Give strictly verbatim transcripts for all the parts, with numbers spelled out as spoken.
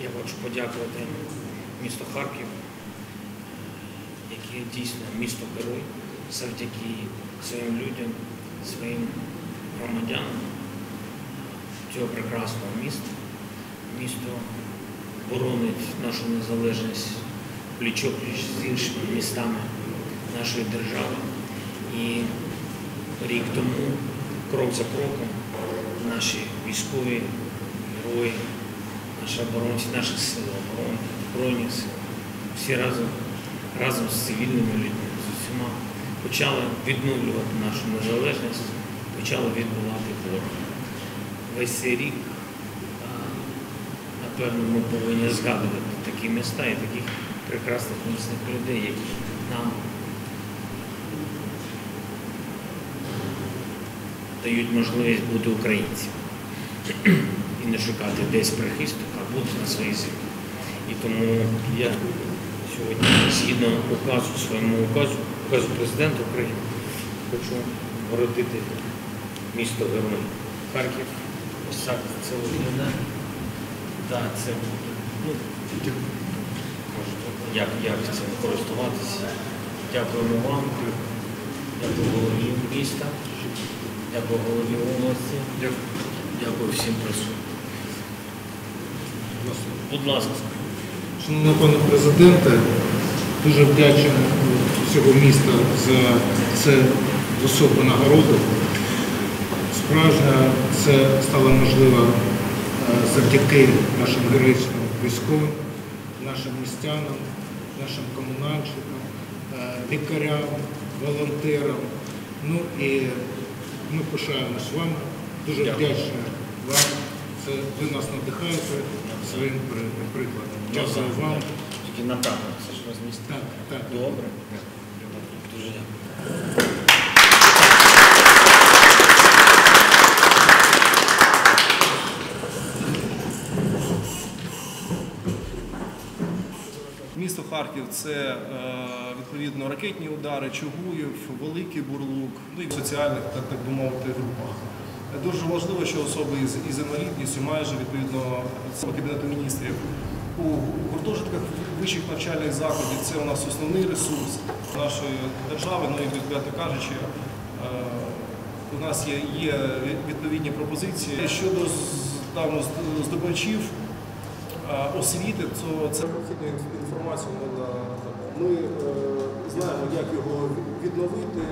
Я хочу подякувати місту Харків, яке дійсно місто-герой, завдяки своїм людям, своїм громадянам цього прекрасного міста. Місто боронить нашу незалежність пліч-о-пліч з іншими містами нашої держави. І рік тому, крок за кроком, наші військові герої, наші оборонці, наші сили оборони, збройні сили, всі разом, разом з цивільними людьми, з усіма почали відновлювати нашу незалежність, почали відбивати ворога. Весь цей рік, напевно, ми повинні згадувати такі міста і таких прекрасних міцних людей, які нам дають можливість бути українцями і не шукати десь прихисток, а бути на своїй землі. І тому я сьогодні, згідно указу, своєму указу, указу президента України, хочу воротити місто-герой Харків. Ось так це виглядає. Так, це буде. Ну, як, як цим користуватися. Дякуємо вам, дякую голові міста, дякую голові області, дякую, дякую всім присутнім. Будь ласка. Шановний пане президенте, дуже вдячний всього міста за це високу нагороду. Справжня це стало можливо завдяки нашим героїчним військовим, нашим містянам, нашим комунальщикам, лікарям, волонтерам. Ну і ми пишаємось вами. Дуже вдячні вам. Це ви нас надихаєте своїм прикладом. Дякую вам. Тільки направо, це ж розмістити. Так, так. Добре. Дуже дякую. Місто Харків – це, відповідно, ракетні удари, Чугуїв, Великий Бурлук, ну і в соціальних, так, так би мовити, групах. Дуже важливо, що особи із, із інвалідністю майже, відповідно, Кабінету міністрів у гуртожитках вищих навчальних закладів – це у нас основний ресурс нашої держави, ну і, відверто кажучи, у нас є, є відповідні пропозиції. Щодо там, здобувачів освіти, то це необхідну інформацію ми надамо. Ми е, знаємо, як його відновити.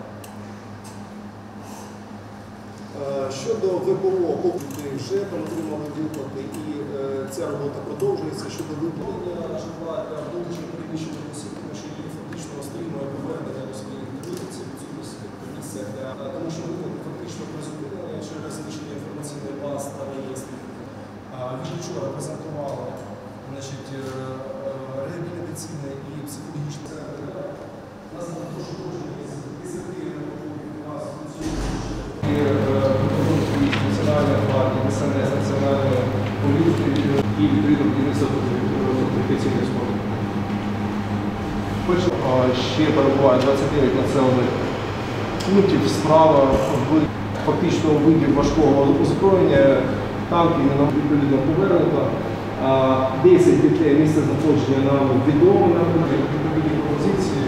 Е, щодо ВПО, вже там отримали виплати і е, ця робота продовжується. Щодо виплати житла для вуличних переміщених осіб, тому що їх фактично стримує повернення до своїх вулиць, місця, тому що виплати фактично призупинені через знищення інформаційної баз та реєстрів. Він вчора презентували, значить, реабілітаційне і психологічне центри. У нас було дуже дуже десяти національної гвардії, Д С Н С, національної поліції і відповідно інвестиційної спорту. Ще перебуває двадцять дев'ять населених пунктів. Справа в фактично видів важкого озброєння. Танки нам відповідно повернуто. десять дітей місце знаходження нам відомо, відповідні пропозиції.